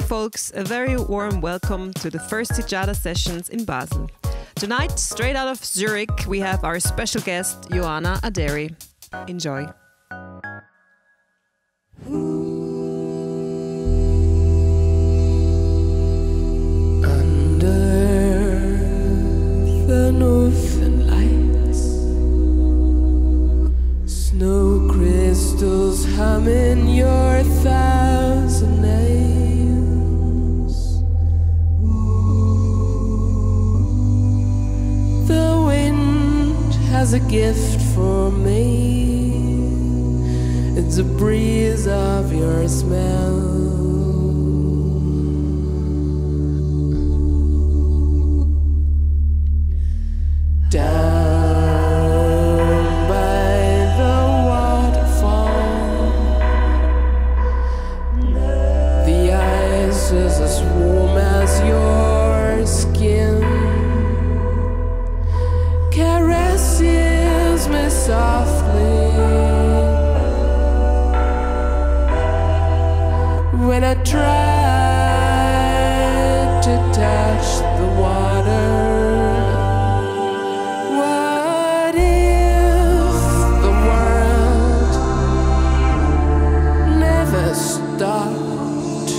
folks, a very warm welcome to the first Sijada sessions in Basel. Tonight, straight out of Zurich, we have our special guest, Joana Aderi. Enjoy. Under the northern lights, snow crystals hum in your thousand nails. The wind has a gift for me. It's a breeze of your smell. Down by the waterfall, the ice is as warm as your skin, caresses me softly when I try to touch the water. Stopped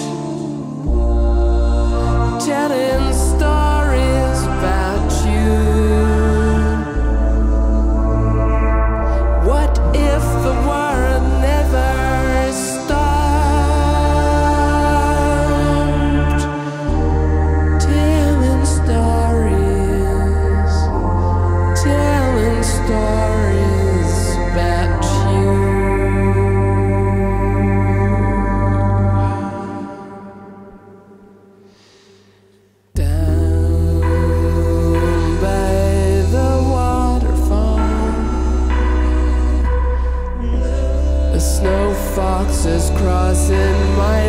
telling stories about you. What if the world never stopped telling stories about you? Foxes crossing my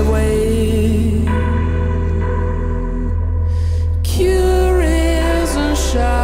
way, curious and shy.